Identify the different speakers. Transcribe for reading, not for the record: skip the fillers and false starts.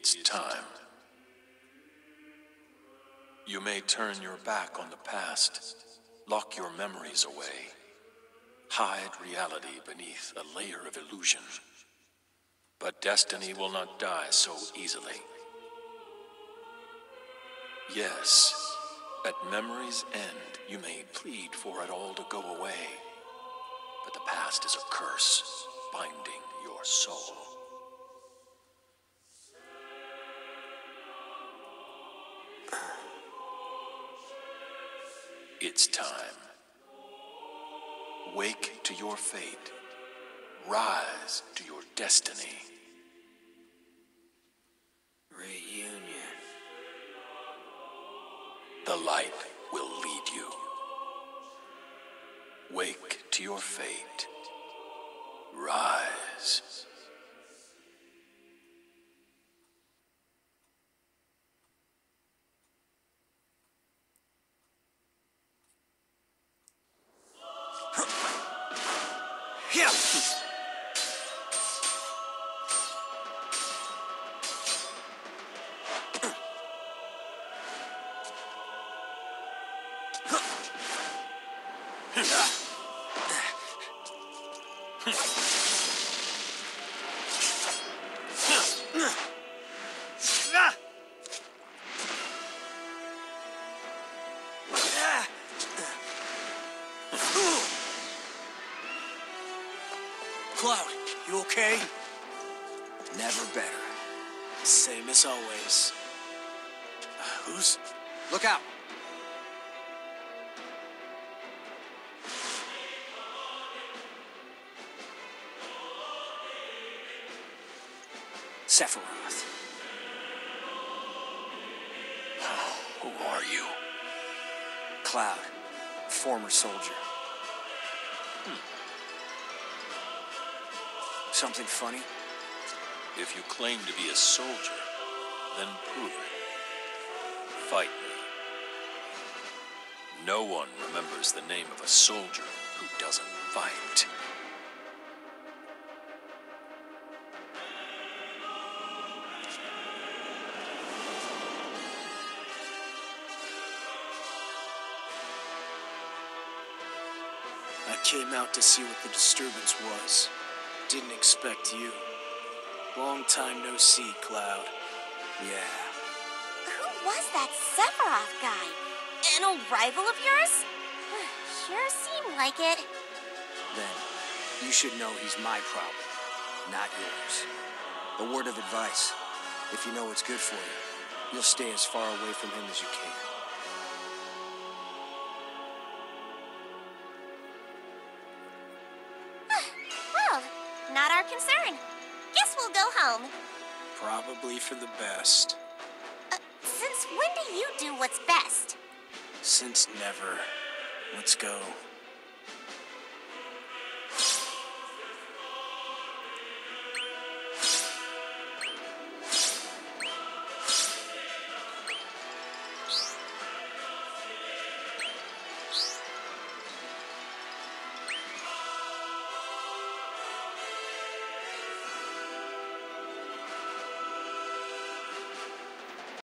Speaker 1: It's time. You may turn your back on the past, lock your memories away, hide reality beneath a layer of illusion. But destiny will not die so easily. Yes, at memory's end, you may plead for it all to go away, but the past is a curse binding your soul. It's time. Wake to your fate. Rise to your destiny.
Speaker 2: Reunion.
Speaker 1: The light will lead you. Wake to your fate. Rise.
Speaker 2: Yeah. Cloud, you okay? Never better. Same as always. Who's? Look out! Sephiroth.
Speaker 1: Who are you?
Speaker 2: Cloud, former soldier. Something funny?
Speaker 1: If you claim to be a soldier, then prove it. Fight me. No one remembers the name of a soldier who doesn't fight.
Speaker 2: I came out to see what the disturbance was. Didn't expect you. Long time no see, Cloud. Yeah.
Speaker 3: Who was that Sephiroth guy? An old rival of yours? Sure seemed like it.
Speaker 2: Then, you should know he's my problem, not yours. A word of advice. If you know what's good for you, you'll stay as far away from him as you can.
Speaker 3: Well, not our concern. Guess we'll go home.
Speaker 2: Probably for the best.
Speaker 3: Since when do you do what's best?
Speaker 2: Since never. Let's go.